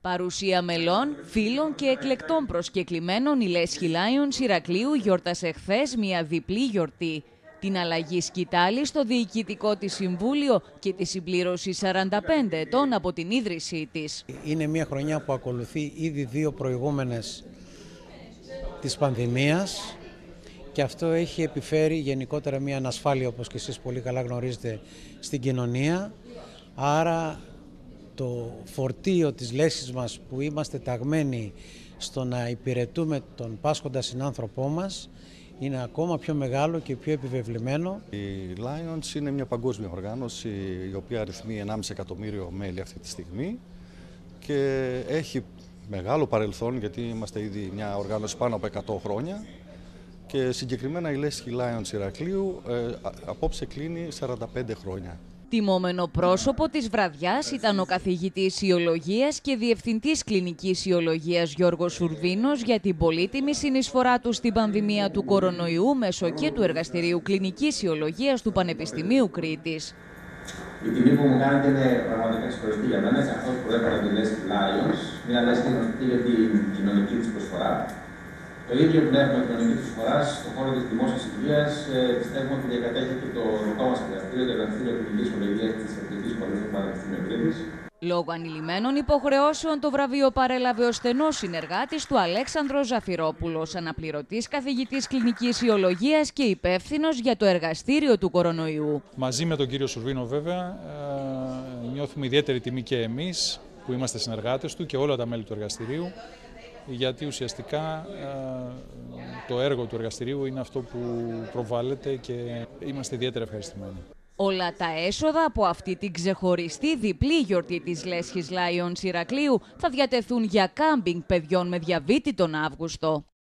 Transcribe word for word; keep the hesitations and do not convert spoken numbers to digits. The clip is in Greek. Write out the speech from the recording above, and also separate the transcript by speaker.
Speaker 1: Παρουσία μελών, φίλων και εκλεκτών προσκεκλημένων, η Λέσχη Lions Ηρακλείου γιόρτασε χθες μια διπλή γιορτή. Την αλλαγή σκητάλη στο Διοικητικό της Συμβούλιο και τη συμπλήρωση σαράντα πέντε ετών από την ίδρυσή της.
Speaker 2: Είναι μια χρονιά που ακολουθεί ήδη δύο προηγούμενες της πανδημίας και αυτό έχει επιφέρει γενικότερα μια ανασφάλεια, όπως και εσείς πολύ καλά γνωρίζετε, στην κοινωνία. Άρα το φορτίο της Λέσχης μας που είμαστε ταγμένοι στο να υπηρετούμε τον πάσχοντα συνάνθρωπό μας είναι ακόμα πιο μεγάλο και πιο επιβεβλημένο.
Speaker 3: Η Lions είναι μια παγκόσμια οργάνωση η οποία αριθμεί ενάμιση εκατομμύριο μέλη αυτή τη στιγμή και έχει μεγάλο παρελθόν, γιατί είμαστε ήδη μια οργάνωση πάνω από εκατό χρόνια, και συγκεκριμένα η Λέσχη Lions Ηρακλείου ε, απόψε κλείνει σαράντα πέντε χρόνια.
Speaker 1: Τιμόμενο πρόσωπο της βραδιάς ήταν ο καθηγητής ιολογίας και διευθυντής κλινικής ιολογίας Γιώργος Σουρβίνος για την πολύτιμη συνεισφορά του στην πανδημία του κορονοϊού μέσω και του Εργαστηρίου Κλινικής Ιολογίας του Πανεπιστημίου Κρήτης.
Speaker 4: Η τιμή που μου κάνετε είναι πραγματικά συγχωριστή για μένα, καθώς προέρχομαι από τη Λέσχη Lions, μια λέσχη γνωστή για την κοινωνική της προσφορά. Το ίδιο πνεύμα κοινωνικής προσφοράς στον χώρο της δημόσιας υγείας πιστεύουμε ότι διακατέχει και το δικό μας εργαστήριο, το Εργαστήριο Κλινικής Ιολογίας της Ιατρικής Σχολής του Πανεπιστημίου Κρήτης.
Speaker 1: Λόγω ανηλυμένων υποχρεώσεων, το βραβείο παρέλαβε ο στενός συνεργάτης του Αλέξανδρος Ζαφυρόπουλος, αναπληρωτής καθηγητής κλινικής ιολογίας και υπεύθυνος για το εργαστήριο του κορονοϊού.
Speaker 5: Μαζί με τον κύριο Σουρβίνο, βέβαια, νιώθουμε ιδιαίτερη τιμή και εμείς που είμαστε συνεργάτες του και όλα τα μέλη του εργαστηρίου, γιατί ουσιαστικά το έργο του εργαστηρίου είναι αυτό που προβάλλεται και είμαστε ιδιαίτερα ευχαριστημένοι.
Speaker 1: Όλα τα έσοδα από αυτή την ξεχωριστή διπλή γιορτή της Λέσχης Lions Ηρακλείου θα διατεθούν για κάμπινγκ παιδιών με διαβήτη τον Αύγουστο.